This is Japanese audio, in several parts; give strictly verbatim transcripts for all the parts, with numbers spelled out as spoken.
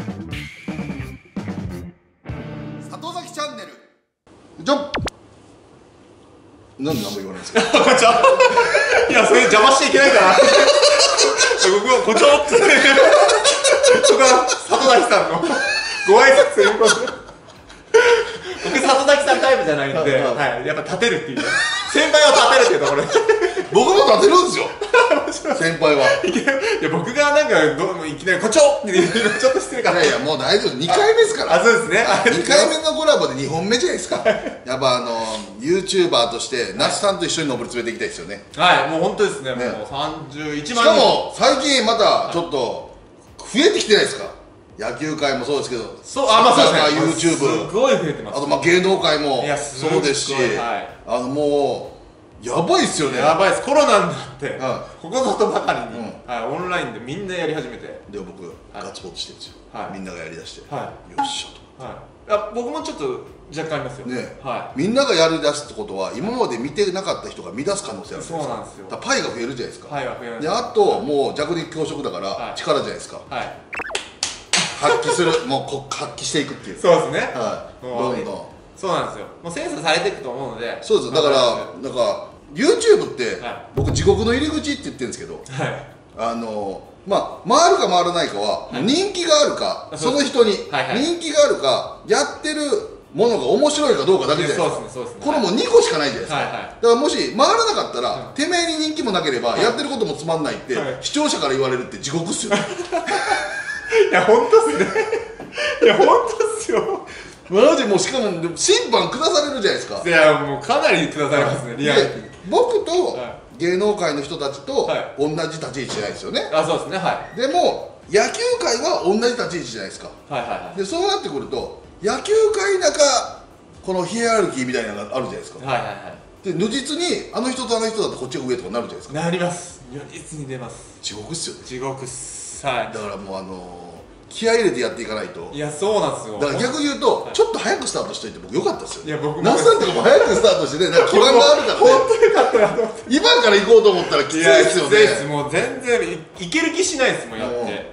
里崎チャンネル。じゃん。なんで何も言わないんですか。 こんにちは。いや、それ邪魔しちゃいけないから。僕はこちょっと。そこは里崎さんのご挨拶ということで。僕里崎さんタイプじゃないんで、はい、やっぱ立てるっていう。先輩は立てるっていうところで。 僕も立てるんですよ。先輩は。 いや、僕がなんかどうもいきなりこちょって言うのちょっと失礼かな。 いやいや、もう大丈夫。にかいめですから。 あ、そうですね。 にかいめのコラボでにほんめじゃないですか。やっぱあの YouTuber として那須さんと一緒に上り詰めていきたいですよね。 はい、もう本当ですね。もうさんじゅういちまん人。 しかも最近またちょっと増えてきてないですか。野球界もそうですけど、 そう、あ、まあそうですね。YouTube、 すごい増えてます。 あとまあ芸能界もそうですし、あのもうやばいっすよね。 やばいです。コロナになってここぞとばかりにオンラインでみんなやり始めて、 で僕ガッツポーズしてるんですよ。みんながやりだして、よっしゃと。僕もちょっと若干ありますよね。みんながやりだすってことは今まで見てなかった人が見出す可能性ある。 そうなんですよ。 パイが増えるじゃないですか。 パイが増えます。 であともう弱肉強食だから力じゃないですか。発揮する、もうこ発揮していくっていう。 そうですね。 はい。どんどん。 そうなんですよ。もうセンサーされていくと思うので。 そうです。だからなんか YouTube って僕地獄の入り口って言ってるんですけど、あのまあ回るか回らないかは人気があるか、その人に人気があるか、やってるものが面白いかどうかだけじゃないですか。これもうにこしかないじゃないですか。だからもし回らなかったらてめえに人気もなければやってることもつまんないって視聴者から言われるって地獄っすよ。 いや、本当っすね。いや、本当っすよ。 マジもうしかも審判下されるじゃないですか。 いや、もうかなり下されますね、リアルに。 僕と芸能界の人たちと同じ立ち位置じゃないですよね。 あ、そうですね、はい。でも野球界は同じ立ち位置じゃないですか。でそうなってくると野球界の中このヒエラルキーみたいなのがあるじゃないですか。で如実にあの人とあの人だとこっちが上とかなるじゃないですか。 なります。如実に出ます。 地獄っすよね。 地獄っす。はい。 だからもうあの気合い入れてやっていかないと。 いや、そうなんですよ。 だから逆に言うとちょっと早くスタートしといて僕よかったですよ。 いや、僕も那須さんとかも早くスタートしてね、なんか基盤があるからね。 本当によかったなと思って。 今から行こうと思ったらきついですよね。 いや、きついです。もう全然いける気しないですもん、やって。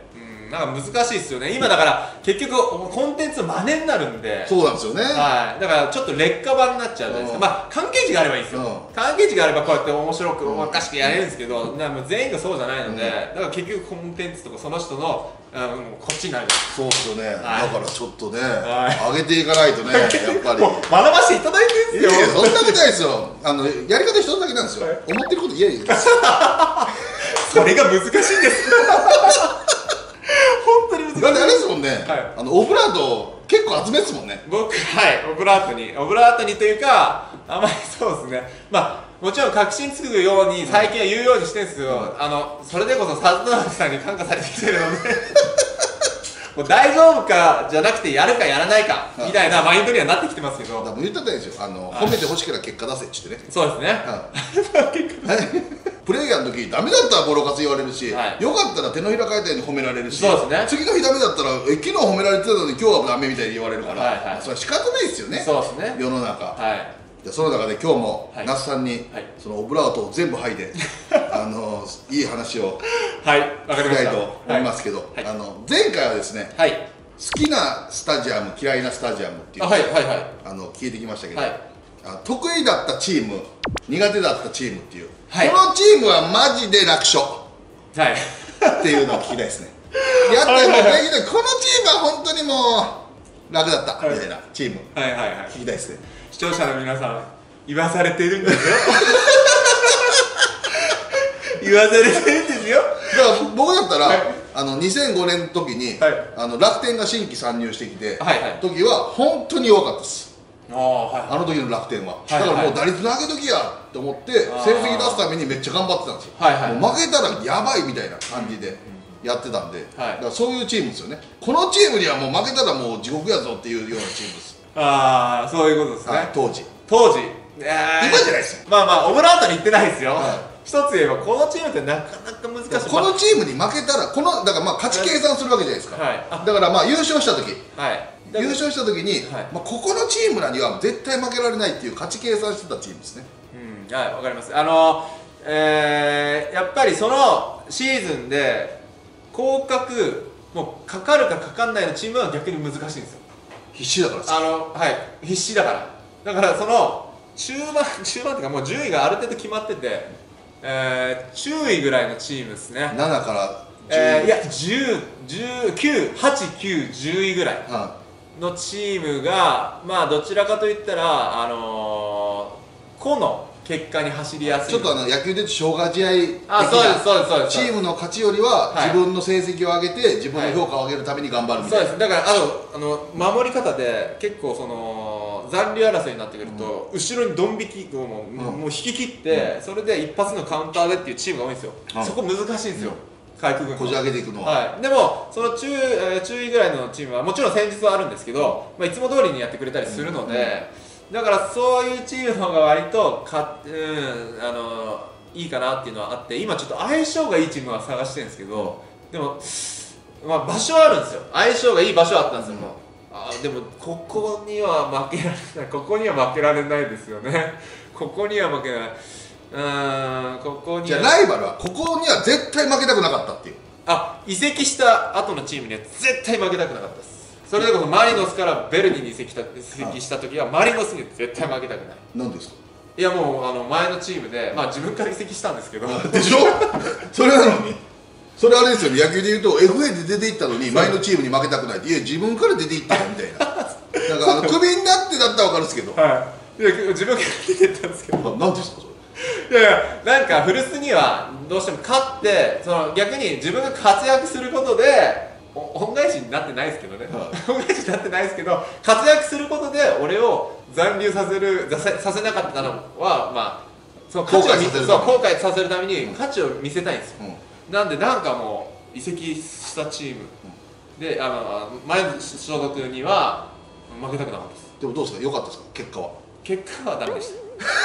なんか難しいですよね。今だから結局コンテンツ真似になるんで。 そうなんですよね。 はい。だからちょっと劣化版になっちゃうじゃないですか。まあ関係値があればいいですよ。関係値があればこうやって面白くおかしくやれるんですけど、全員がそうじゃないので、だから結局コンテンツとかその人のこっちになる。 そうですよね。だからちょっとね、上げていかないとね、やっぱり。 学ばせていただいてるんですよ。 そんなことないですよ。あのやり方一つだけなんですよ。思ってること言えばいいです。 それが難しいんです。本当に難しい。 だってあれですもんね、あのオブラート結構集めですもんね。 僕、はい、オブラートにオブラートにというか、あまりそうですね、まあもちろん確信つくように最近は言うようにしてるんですけど、あのそれでこそ里崎さんに感化されてきてるのでもう大丈夫かじゃなくてやるかやらないかみたいなマインドにはなってきてますけど、 言ってたんですよ。あの褒めてほしければ結果出せって言ってね。 そうですね。 プレイヤーの時ダメだったらボロカス言われるし、よかったら手のひら返ったように褒められるし、次の日ダメだったらえ昨日褒められてたのに今日はダメみたいに言われるから、それは仕方ないですよね。 そうですね。 世の中。じゃその中で今日も那須さんにそのオブラートを全部剥いであのいい話を聞きたいと思いますけど、あの前回はですね、好きなスタジアム嫌いなスタジアムっていうのを聞いてきましたけど、得意だったチーム苦手だったチームっていう、このチームはマジで楽勝っていうのを聞きたいですね。やってもできない、このチームは本当にもう楽だったみたいなチーム聞きたいですね。 視聴者の皆さん、言わされてるんですよ。言わされてるんですよ。 だから僕だったら、あのにせんごねんの時にあの楽天が新規参入してきて時は本当に弱かったです。あの時の楽天は。だからもう打率上げときやと思って成績出すためにめっちゃ頑張ってたんですよ。もう負けたらやばいみたいな感じでやってたんで、だからそういうチームですよね。このチームにはもう負けたらもう地獄やぞっていうようなチームです。 ああ、そういうことですね。 当時当時今じゃないですよ。 まあまあオブラートに行ってないですよ。一つ言えばこのチームってなかなか難しい。 このチームに負けたらこのだからまあ勝ち計算するわけじゃないですか。だからまあ優勝した時優勝した時にまあここのチームらには絶対負けられないっていう勝ち計算してたチームですね。 うん、はい、わかります。あのえやっぱりそのシーズンで降格もうかかるかかかんないのチームは逆に難しいんですよ。 必死だからあのはい必死だからだからその中盤中盤っていうかもう順位がある程度決まってて、えー、中位ぐらいのチームですね。 ななからえー、いやじゅう、じゅうきゅう、はち、きゅう、じゅういぐらいのチームがまあどちらかといったらあのー、個の結果に走りやすい。 ちょっとあの野球でいうと消化試合的なチームの勝ちよりは自分の成績を上げて自分の評価を上げるために頑張るみたいな。 そうです。だからあのあの守り方で結構その残留争いになってくると、うん、後ろにドン引きをもう、うん、もう引き切って、うん、それで一発のカウンターでっていうチームが多いんですよ、うん、そこ難しいんですよ、かいくぐんこじ上げていくのは、 はい、でもその中、えー、中位ぐらいのチームはもちろん戦術はあるんですけど、まあ、いつも通りにやってくれたりするので、うん、だからそういうチームの方が割とか、うん、あのいいかなっていうのはあって、今ちょっと相性がいいチームは探してるんですけど、でも、まあ、場所はあるんですよ。相性がいい場所はあったんですよ、うん、もうあでもここには負けられないここには負けられないですよねここには負けない。うーんここにじゃあライバルはここには絶対負けたくなかったっていう。 あ移籍した後のチームには絶対負けたくなかったです。それでこそマリノスからベルディに移籍した、移籍した時はマリノスに絶対負けたくない。 なんですか。 いやもうあの前のチームで、まあ、自分から移籍したんですけどでしょそれなのにそれあれですよね、野球でいうと エフエー で出ていったのに前のチームに負けたくないって、いや自分から出ていったよみたいななんかあのクビになってだったら分かるんですけど、 はい、いや自分から出ていったんですけど何ですかそれ。いやいやなんか古巣にはどうしても勝ってその逆に自分が活躍することで恩返しになってないですけどね、はい、恩返しになってないですけど活躍することで俺を残留させるさせなかったのはまあその価値を後悔させるために価値を見せたいんですよ、うん、なんでなんかもう移籍したチームであの前の所属には負けたくなかったです。 でもどうですか、良かったですか結果は。 結果はダメでした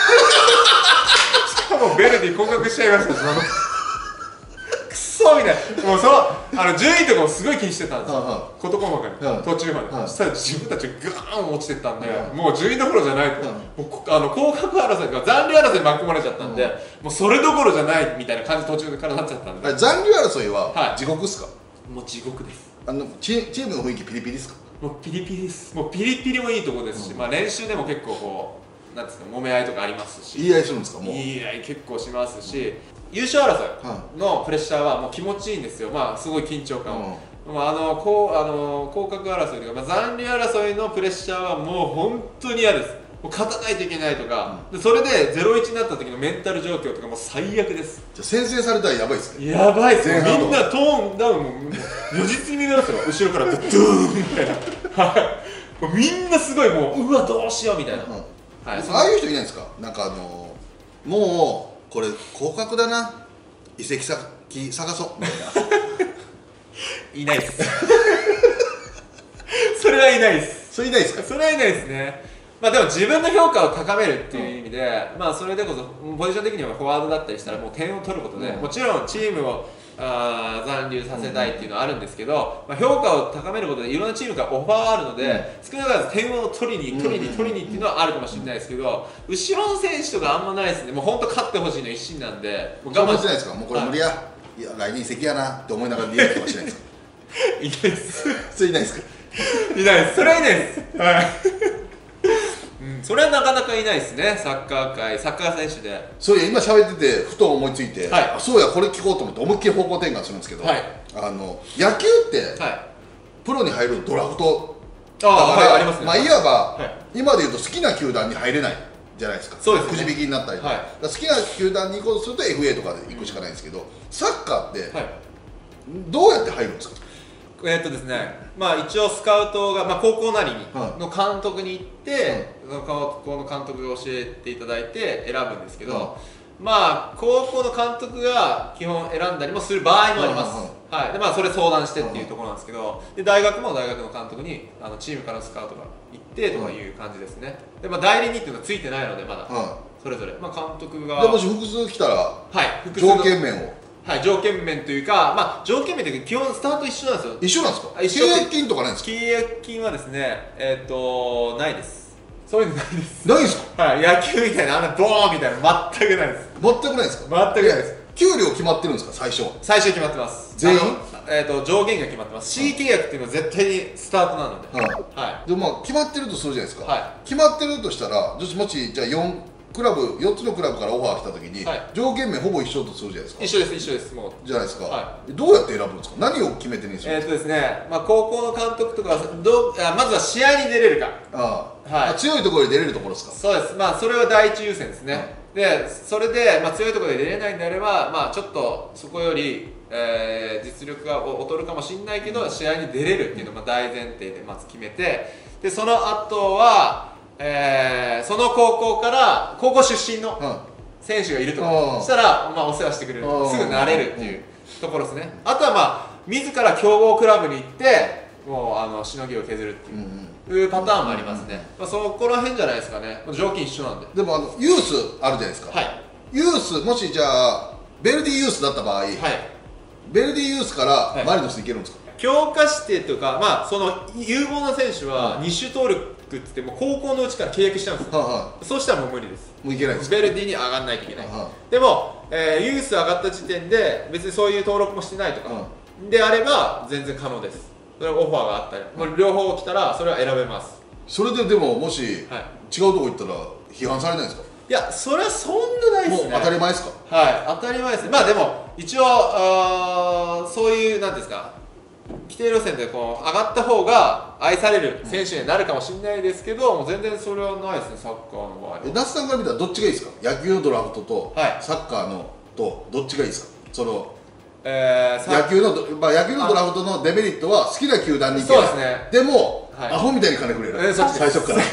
しかもベルディ降格しちゃいましたそのクソみたいな。もうそのあの順位とかもすごい気にしてたんですよ事細かに途中まで。そしたら自分たちがガーン落ちてったんでもう順位どころじゃないと、もうあの降格争いとか残留争いに巻き込まれちゃったんでもうそれどころじゃないみたいな感じ途中からなっちゃったんで。 残留争いは地獄っすか。 もう地獄です。 あのチ, チームの雰囲気ピリピリですか。 もうピリピリです。もうピリピリもいいところですし、うん、まあ練習でも結構こうなんですか揉め合いとかありますし。 言い合いするんですか。もう言い合い結構しますし、優勝争いのプレッシャーはもう気持ちいいんですよ。まあすごい緊張感を、うん、まああのこうあの降格争いとか、まあ、残留争いのプレッシャーはもう本当に嫌です。もう勝たないといけないとか、うん、でそれで ゼロイチ になった時のメンタル状況とかもう最悪です。 じゃあ先制されたらやばいっすね。 やばいっすね。みんなトーンダウンも如実に見えますよ後ろからドゥーンみたいなもうみんなすごいもううわどうしようみたいな、うん、はい、 ああいう人いないですか。なんかあのー、もうこれ降格だな移籍先探そうみたいないないですそれはいないです。 それいないですか。 それはいないですね。まあでも自分の評価を高めるっていう意味で、うん、まあそれでこそポジション的にはフォワードだったりしたらもう点を取ることで、うん、もちろんチームをあ残留させたいっていうのはあるんですけど、まあ、評価を高めることでいろんなチームからオファーはあるので、うん、少なからず点を取りに取りに取りにっていうのはあるかもしれないですけど、後ろの選手とかあんまないですね。もう本当勝ってほしいの一心なんでもう我慢してないですか。もうこれ無理や、はい、いや来年移籍やなって思いながら見えるかもしれないですかいないですそれいないですか。 いないです。それはいないです。はいうん、それはなかなかいないですね。サッカー界サッカー選手で。 そういや今喋っててふと思いついて、はい、あそうやこれ聞こうと思って思いっきり方向転換するんですけど、はい、あの野球って、はい、プロに入るドラフトあだから、はい、ありますね。 まあいわば、はい、今でいうと好きな球団に入れないじゃないですか。 そうですね。 くじ引きになったりとか、はい、好きな球団に行こうとすると エフエー とかで行くしかないんですけど、サッカーって、はい、どうやって入るんですか。 えっとですね、まあ一応スカウトが、まあ、高校なりにの監督に行って、はい、高校の監督が教えていただいて選ぶんですけど、はい、まあ高校の監督が基本選んだりもする場合もあります。はい、はい、でまあそれ相談してっていうところなんですけど、で大学も大学の監督にあのチームからのスカウトが行ってとかいう感じですね。でまあ代理人っていうのはついてないのでまだ、はい、それぞれ、まあ、監督がでもし複数来たら、はい、条件面をはい、条件面というか、まあ、条件面というか基本スタート一緒なんですよ。 一緒なんですか。契約金とかないんですか。 契約金はですね、えっ、ー、とないです。そういうのないです。 ないですか。 はい、野球みたいなあんなボーンみたいな全くないです。 全くないですか。 全くないです。 給料決まってるんですか。最初は最初決まってます。 全員えー、と上限が決まってます。 C 契約っていうのは絶対にスタートなので、はいはい、でもまあ決まってるとするじゃないですか、はい、決まってるとしたらもしじゃあよんクラブよっつのクラブからオファー来た時に、はい、上限名ほぼ一緒とするじゃないですか。 一緒です一緒です。もうじゃないですか、はい、どうやって選ぶんですか。何を決めてるんですか。 えっとですね、まあ、高校の監督とかどうあまずは試合に出れるか、 ああ、はい、強いところで出れるところですか。 そうです。まあそれは第一優先ですね、うん、でそれで、まあ、強いところで出れないんであれば、まあ、ちょっとそこより、えー、実力が劣るかもしれないけど試合に出れるっていうのが大前提でまず決めて、でその後はえー、その高校から高校出身の選手がいるとか、うん、したら、まあ、お世話してくれると、すぐ慣れるっていうところですね。あとは、まあ、自ら強豪クラブに行ってもうあのしのぎを削るっていう、うん、いうパターンもありますね、うん、まあ、そこら辺じゃないですかね。条件一緒なんで。 でもあのユースあるじゃないですか、はい、ユースもしじゃあベルディユースだった場合、はい、ベルディユースからマリノスに行けるんですか。 はい、強化指定とか、まあ、その有望な選手はに種登録って言っても高校のうちから契約しちゃうんですよ、はあはあ、そうしたらもう無理です。 もういけないです。 ベルディに上がらないといけない、はあはあ、でも、えー、ユース上がった時点で別にそういう登録もしてないとか、はあ、であれば全然可能です。それはオファーがあったり、はあ、両方来たらそれは選べます。 それででももし、はい、違うとこ行ったら批判されないんですか。 いや、それはそんなないですね。 もう当たり前ですか。 はい、当たり前ですね。まあでも一応あそういうなんですか、規定路線でこう上がった方が愛される選手になるかもしれないですけど、もう全然それはないですね、サッカーの場合は。 那須さんから見たらどっちがいいですか。野球のドラフトとサッカーのとどっちがいいですか。その、えー、野球の、まあ、野球のドラフトのデメリットは好きな球団に行けない。そうですね。でも、はい、アホみたいに金くれる、えー、そっち最初から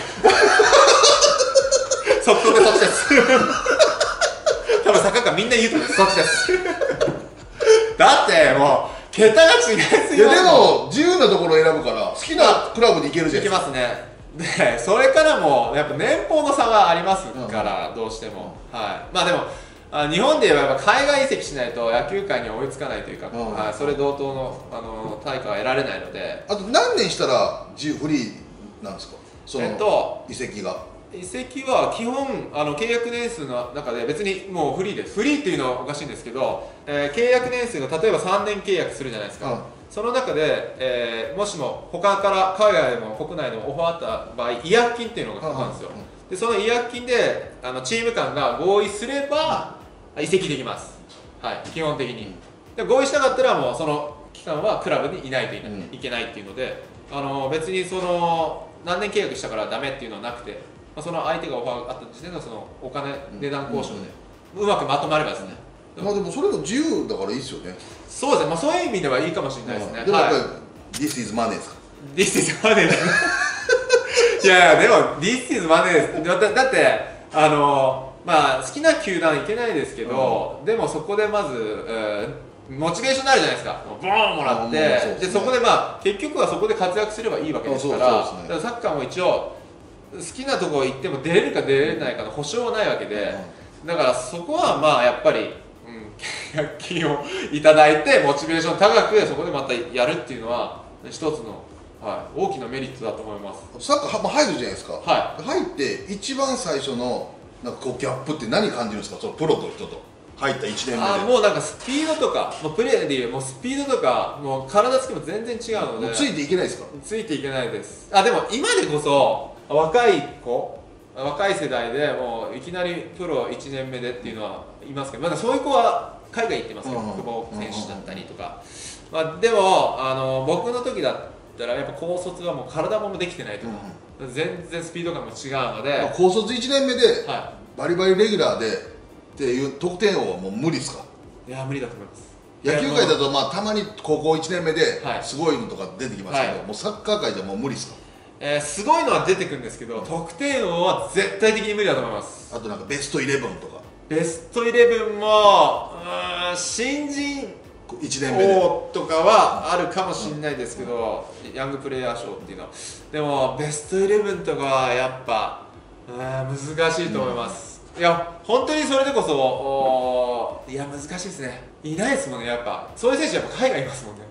即答でそっちです多分サッカーみんな言うとそっちですだってもう桁が違いすぎます。いやでも自由なところを選ぶから好きなクラブに行けるじゃないですか。 行けますね。でそれからもやっぱ年俸の差がありますから、うん、どうしても、はい、まあでもあ日本で言えば海外移籍しないと野球界には追いつかないというか、うん、はい、それ同等の、あの対価は得られないので。 あと何年したら自由フリーなんですか、その、えっと、移籍が。 移籍は基本あの契約年数の中で別にもうフリーです。フリーっていうのはおかしいんですけど、えー、契約年数が例えばさんねん契約するじゃないですか、うん、その中で、えー、もしも他から海外でも国内でもオファーあった場合違約金っていうのがかかるんですよ、うんうん、でその違約金であのチーム間が合意すれば、うん、移籍できます、はい、基本的に、うん、で合意しなかったらもうその期間はクラブにいないといけないっていうので、あの別にその何年契約したからダメっていうのはなくて、その相手がオファーがあった時点でそのお金、うん、値段交渉でうまくまとまればですね、 うん、まあでもそれも自由だからいいですよね。 そうですね、まあ、そういう意味ではいいかもしれないですね、うん、 でもやっぱり、はい、This is money ですか。 This is money ですいやいやでも This is money ですだ, だってあのまあ好きな球団行けないですけど、うん、でもそこでまず、えー、モチベーションになるじゃないですか。ボーンもらって、で、ね、そこでまあ結局はそこで活躍すればいいわけですから、そうそうですね、だからサッカーも一応好きなところ行っても出れるか出れないかの保証はないわけで、だからそこはまあやっぱり、うん、契約金をいただいてモチベーション高くそこでまたやるっていうのは一つの、はい、大きなメリットだと思います。 サッカーは入るじゃないですか、 はい、 入って一番最初のなんかこうギャップって何感じるんですか、そのプロと人と入ったいちねんめで。 あもうなんかスピードとかもうプレーでいうもうスピードとかもう体つきも全然違うので、 もうついていけないですか。 ついていけないです。あでも今でこそ若い子若い世代でもういきなりプロいちねんめでっていうのはいますけど、まだそういう子は海外行ってますけど、久保選手だったりとか、まあ、でもあの僕の時だったらやっぱ高卒はもう体もできてないとか、うん、全然スピード感も違うので、 まあ、高卒いちねんめで、はい、バリバリレギュラーでっていう得点王はもう無理ですか。 いや無理だと思います。 野球界だとまあたまに高校いちねんめですごいのとか出てきますけど、はい、もうサッカー界じゃもう無理ですか。 えー、すごいのは出てくるんですけど、得点王は絶対的に無理だと思います。 あとなんかベストイレブンとかベストイレブンもうん新人いちねんめでとかはあるかもしれないですけど、うん、ヤングプレイヤー賞っていうのはでもベストイレブンとかはやっぱ難しいと思います、うん、いや本当にそれでこそいや難しいですね。いないですもんね、やっぱそういう選手やっぱ海外いますもんね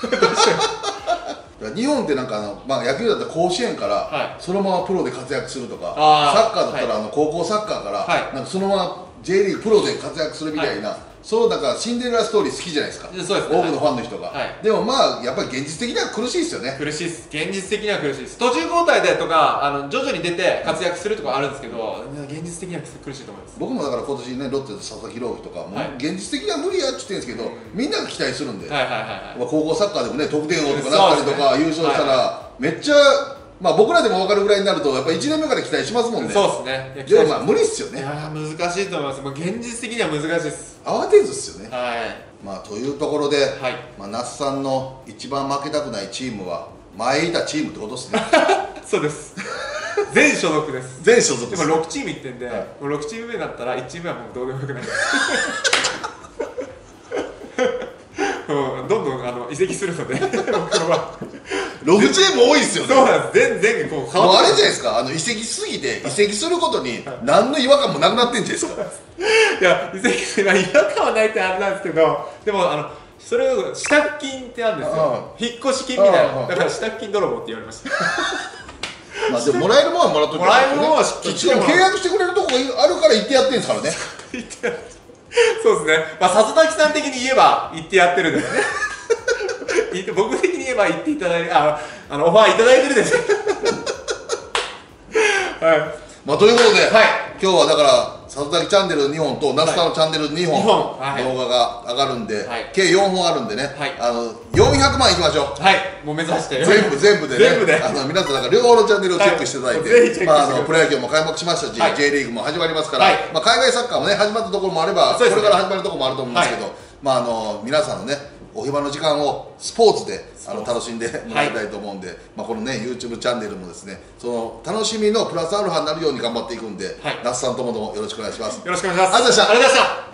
日本ってなんかあの、まあ、野球だったら甲子園からそのままプロで活躍するとか、はい、サッカーだったらあの高校サッカーからなんかそのまま J リーグプロで活躍するみたいなそうなんかシンデレラストーリー好きじゃないですか。 そうです、ね、 多くのファンの人が、はい、でもまあやっぱり現実的には苦しいですよね。 苦しいです。現実的には苦しいです。途中交代でとかあの徐々に出て活躍するとかあるんですけど、現実的には苦しいと思います。 僕もだから今年ねロッテの佐々木朗希とかも、はい、現実的には無理やって言ってるんですけど、うん、みんなが期待するんで、高校サッカーでもね得点王とかなったりとか、ね、優勝したら、はい、めっちゃまあ僕らでも分かるぐらいになるとやっぱいちねんめから期待しますもんね。 そうですね。 でもまあ無理っすよね。 いや難しいと思います。もう現実的には難しいです。 慌てずっすよね。 はい。 まあというところで、はい、まあ那須さんの一番負けたくないチームは前いたチームってことですね。 そうです。全所属です。 全所属です。 今ろくチームいってんで、はい、もうろくチーム目だったらいちチームはもうどうでもよくないです。どんどんあの移籍するので僕はろくチーム多いですよね。 そうなんです。全然こう変わって、もうあれじゃないですか、あの移籍しすぎて移籍することに何の違和感もなくなってんじゃないですか。 いや移籍するのは違和感はないってあれなんですけど、でもあのそれを支度金ってあるんですよ。引っ越し金みたいな。だから支度金泥棒って言われました。 まあでももらえるものはもらっといて、 もらえるものはきっちり契約してくれるとこがあるから言ってやってんですからね。 言ってやってそうですね。まあ里崎さん的に言えば言ってやってるんですね。僕的に言えば言っていただいて、ああのオファーいただいてるんです。 はい。まあということで、はい、今日はだから里崎チャンネルにほんと那須さんのチャンネルにほん動画が上がるんで、はい、計よんほんあるんでね、はい、あのよんひゃくまんいきましょう。 はい。もう目指して全部全部でね。全部であの皆さんだから両方のチャンネルをチェックしていただいて、はい、まああのプロ野球も開幕しましたし、はい、J リーグも始まりますから、はい、まあ海外サッカーもね始まったところもあれば、ね、これから始まるところもあると思うんですけど、はい、まああの皆さんのねお暇の時間をスポーツであの楽しんでもらいたいと思うんで、はい、まあこのね YouTube チャンネルもですねその楽しみのプラスアルファになるように頑張っていくんで、はい、那須さんともどもよろしくお願いします。 よろしくお願いします。 ありがとうございました。 ありがとうございました。